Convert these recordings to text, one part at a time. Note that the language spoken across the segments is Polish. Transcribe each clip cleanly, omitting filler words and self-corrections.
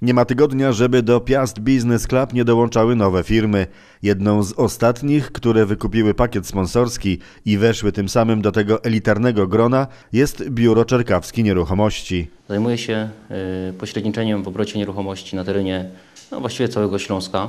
Nie ma tygodnia, żeby do Piast Business Club nie dołączały nowe firmy. Jedną z ostatnich, które wykupiły pakiet sponsorski i weszły tym samym do tego elitarnego grona, jest Biuro Czerkawski Nieruchomości. Zajmuję się pośredniczeniem w obrocie nieruchomości na terenie właściwie całego Śląska,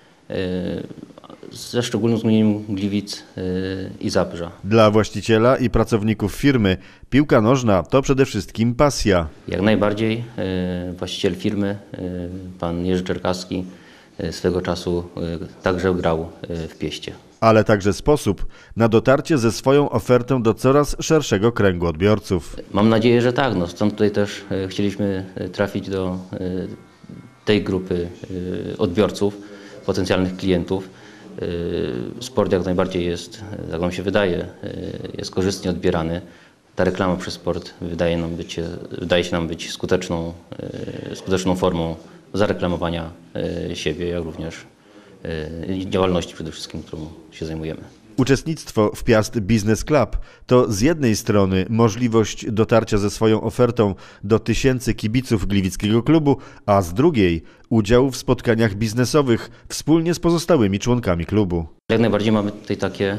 ze szczególnym uwzględnieniem Gliwic i Zabrza. Dla właściciela i pracowników firmy piłka nożna to przede wszystkim pasja. Jak najbardziej właściciel firmy, pan Jerzy Czerkawski, swego czasu także grał w Pieście. Ale także sposób na dotarcie ze swoją ofertą do coraz szerszego kręgu odbiorców. Mam nadzieję, że tak. Stąd tutaj też chcieliśmy trafić do tej grupy odbiorców, potencjalnych klientów. Sport jak najbardziej jest, jak nam się wydaje, jest korzystnie odbierany. Ta reklama przez sport wydaje się nam być skuteczną formą zareklamowania siebie, jak również działalności przede wszystkim, którą się zajmujemy. Uczestnictwo w Piast Business Club to z jednej strony możliwość dotarcia ze swoją ofertą do tysięcy kibiców gliwickiego klubu, a z drugiej udział w spotkaniach biznesowych wspólnie z pozostałymi członkami klubu. Jak najbardziej mamy tutaj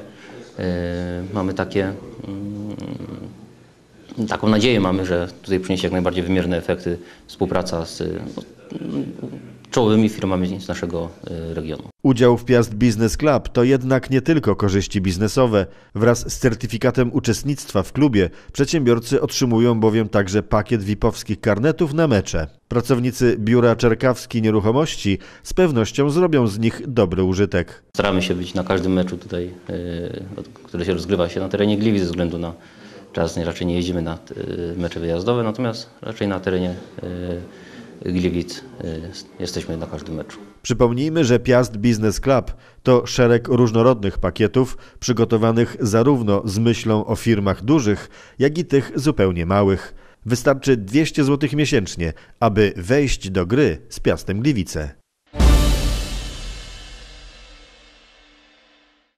taką nadzieję mamy, że tutaj przyniesie jak najbardziej wymierne efekty współpraca z czołowymi firmami z naszego regionu. Udział w Piast Business Club to jednak nie tylko korzyści biznesowe. Wraz z certyfikatem uczestnictwa w klubie przedsiębiorcy otrzymują bowiem także pakiet VIP-owskich karnetów na mecze. Pracownicy Biura Czerkawski Nieruchomości z pewnością zrobią z nich dobry użytek. Staramy się być na każdym meczu tutaj, który się rozgrywa się na terenie Gliwic, ze względu na czas. Raczej nie jeździmy na mecze wyjazdowe, natomiast raczej na terenie Gliwic jesteśmy na każdym meczu. Przypomnijmy, że Piast Business Club to szereg różnorodnych pakietów przygotowanych zarówno z myślą o firmach dużych, jak i tych zupełnie małych. Wystarczy 200 zł miesięcznie, aby wejść do gry z Piastem Gliwice.